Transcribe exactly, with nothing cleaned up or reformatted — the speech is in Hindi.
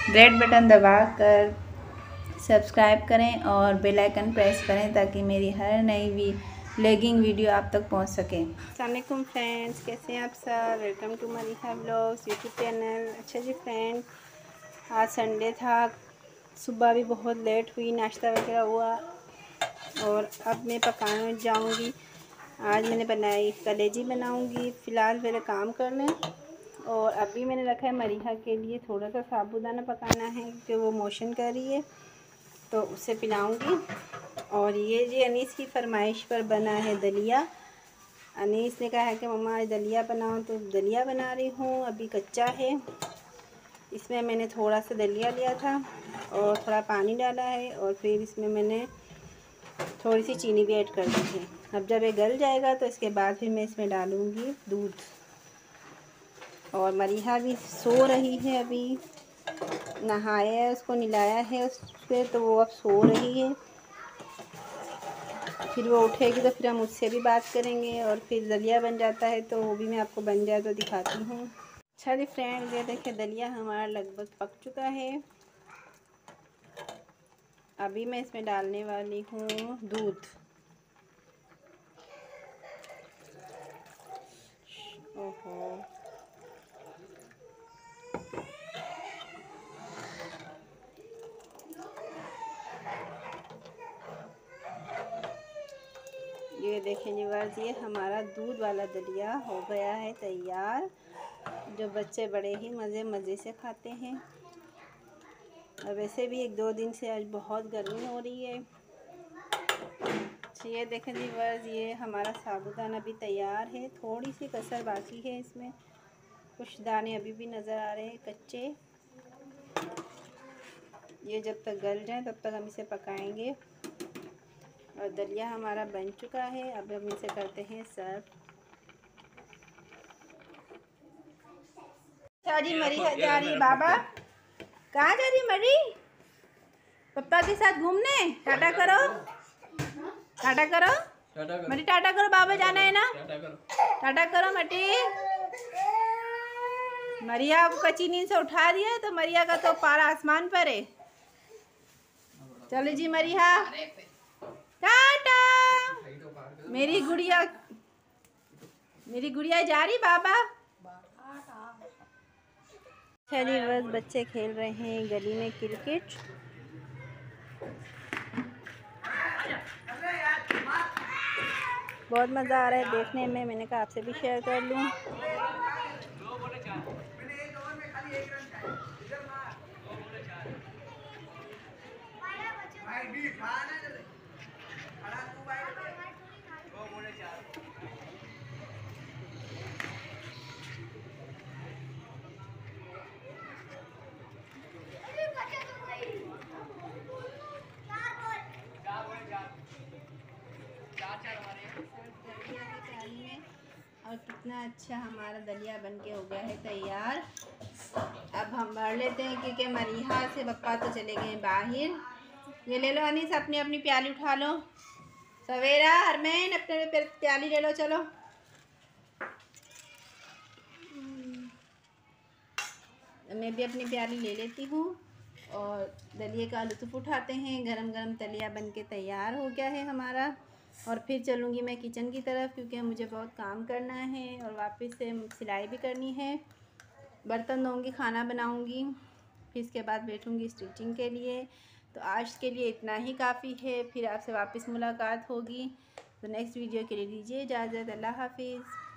रेड बटन दबाकर सब्सक्राइब करें और बेल आइकन प्रेस करें ताकि मेरी हर नई वी लेगिंग वीडियो आप तक पहुंच सके। अस्सलाम वालेकुम फ्रेंड्स, कैसे हैं आप सब। Welcome to Mariha vlogs YouTube channel. अच्छा जी फ्रेंड, आज संडे था, सुबह भी बहुत लेट हुई, नाश्ता वगैरह हुआ और अब मैं पकाने जाऊंगी। आज मैंने बनाई कलेजी बनाऊंगी। फ़िलहाल मेरे काम कर लें और अभी मैंने रखा है मरीहा के लिए थोड़ा सा साबूदाना पकाना है क्योंकि वो मोशन कर रही है तो उसे पिलाऊंगी। और ये जी अनीस की फरमाइश पर बना है दलिया। अनीस ने कहा है कि मम्मा आज दलिया बनाओ, तो दलिया बना रही हूँ। अभी कच्चा है, इसमें मैंने थोड़ा सा दलिया लिया था और थोड़ा पानी डाला है और फिर इसमें मैंने थोड़ी सी चीनी भी ऐड कर दी है। अब जब ये गल जाएगा तो इसके बाद फिर मैं इसमें डालूँगी दूध। और मरीहा भी सो रही है, अभी नहाया है, उसको नहलाया है उससे, तो वो अब सो रही है। फिर वो उठेगी तो फिर हम उससे भी बात करेंगे और फिर दलिया बन जाता है तो वो भी मैं आपको बन जाए तो दिखाती हूँ। अच्छा जी फ्रेंड, ये देखिए दलिया हमारा लगभग पक चुका है। अभी मैं इसमें डालने वाली हूँ दूध। ओहो, ये देखें व्यूअर्स, ये हमारा दूध वाला दलिया हो गया है तैयार, जो बच्चे बड़े ही मज़े मज़े से खाते हैं। और वैसे भी एक दो दिन से आज बहुत गर्मी हो रही है। ये देखें व्यूअर्स, ये हमारा साबूदाना भी तैयार है। थोड़ी सी कसर बाकी है, इसमें कुछ दाने अभी भी नज़र आ रहे हैं कच्चे। ये जब तक गल जाए तब तक हम इसे पकाएंगे। और दलिया हमारा बन चुका है, अब हम इसे करते हैं सर्व। अच्छा जी, मरी जा रही बाबा, कहाँ जा रही मरी? पप्पा के साथ घूमने। टाटा करो, टाटा करो मरी, टाटा करो, बाबा जाना है ना, टाटा करो मटी। मरिया को कच्ची नींद से उठा दिया तो मरिया का तो पारा आसमान पर है। चलो जी मरिया, टाटा। मेरी गुड़िया, मेरी गुड़िया जा रही बाबा। चलिए बस बच्चे खेल रहे हैं गली में क्रिकेट। बहुत मज़ा आ रहा है देखने में, मैंने कहा आपसे भी शेयर कर लूँ। और कितना अच्छा हमारा दलिया बन के हो गया है तैयार। अब हम भर लेते हैं क्योंकि मरीहा से पप्पा तो चले गए बाहर। ये ले लो अनीस, अपनी अपनी प्याली उठा लो। सवेरा, हरमैन, अपने प्याली ले लो, चलो। मैं भी अपनी प्याली ले लेती हूँ और दलिए का लुत्फ़ उठाते हैं। गरम गरम दलिया बन के तैयार हो गया है हमारा। और फिर चलूँगी मैं किचन की तरफ क्योंकि मुझे बहुत काम करना है और वापस से सिलाई भी करनी है। बर्तन धोऊँगी, खाना बनाऊँगी, फिर इसके बाद बैठूँगी स्टिचिंग के लिए। तो आज के लिए इतना ही काफ़ी है, फिर आपसे वापस मुलाकात होगी। तो नेक्स्ट वीडियो के लिए दीजिए इजाज़त। अल्लाह हाफिज़।